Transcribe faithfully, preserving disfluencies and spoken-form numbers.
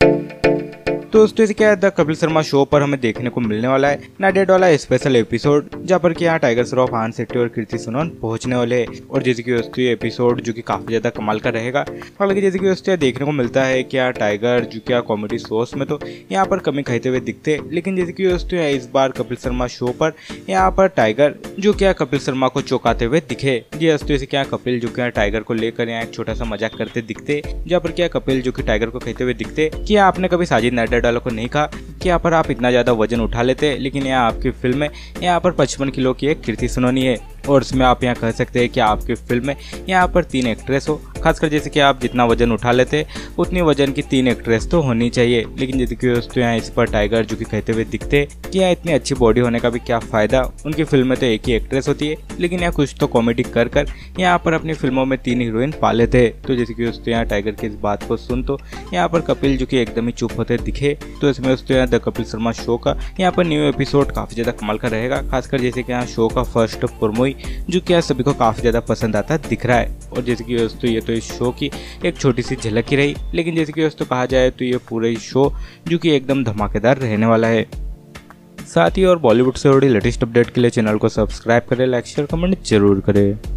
तो दोस्तों क्या है, द कपिल शर्मा शो पर हमें देखने को मिलने वाला है नाइट वाला स्पेशल एपिसोड, जहाँ पर कि यहाँ टाइगर श्रॉफ, आन शेट्टी और कीर्ति सुनन पहुंचने वाले हैं। और जैसे कि दोस्तों ये एपिसोड जो कि काफी ज्यादा कमाल का रहेगा। हालांकि जैसे कि दोस्तों देखने को मिलता है कि यहाँ टाइगर जो क्या कॉमेडी शोज में तो यहाँ पर कमी खाते हुए दिखते, लेकिन जैसे कि दोस्तों इस बार कपिल शर्मा शो पर यहाँ पर टाइगर जो क्या कपिल शर्मा को चौंकाते हुए दिखे। जी दोस्तों जैसे क्या कपिल जो क्या टाइगर को लेकर यहाँ एक छोटा सा मजाक करते दिखते, जहाँ पर क्या कपिल जो कि टाइगर को कहते हुए दिखते कि आपने कभी साजिद नडियाडवाला को नहीं कहा कि यहाँ पर आप इतना ज्यादा वजन उठा लेते, लेकिन यहाँ आपकी फिल्म में यहाँ पर पचपन किलो की एक कीर्ति सुनोनी है और इसमें आप यहाँ कह सकते हैं कि आपकी फिल्म में यहाँ पर तीन एक्ट्रेस हो। खासकर जैसे कि आप जितना वजन उठा लेते उतनी वजन की तीन एक्ट्रेस तो होनी चाहिए। लेकिन जैसे कि दोस्तों यहाँ इस पर टाइगर जो कि कहते हुए दिखते कि यहाँ इतनी अच्छी बॉडी होने का भी क्या फायदा, उनकी फिल्म में तो एक ही एक्ट्रेस होती है, लेकिन यहाँ कुछ तो कॉमेडी कर कर यहाँ पर अपनी फिल्मों में तीन हीरोइन पा लेते। तो जैसे कि दोस्तों यहाँ टाइगर की इस बात को सुन तो यहाँ पर कपिल जो कि एकदम ही चुप होते दिखे। तो इसमें दोस्तों यहाँ द कपिल शर्मा शो का यहाँ पर न्यू एपिसोड काफी ज्यादा कमाल का रहेगा। खासकर जैसे कि यहाँ शो का फर्स्ट प्रोमो जो कि सभी को काफी ज्यादा पसंद आता दिख रहा है। और जैसे कि दोस्तों ये तो इस शो की एक छोटी सी झलक ही रही, लेकिन जैसे कि दोस्तों कहा जाए तो ये पूरा ही शो जो कि एकदम धमाकेदार रहने वाला है। साथ ही और बॉलीवुड से जुड़ी लेटेस्ट अपडेट के लिए चैनल को सब्सक्राइब करें, लाइक शेयर कमेंट जरूर करें।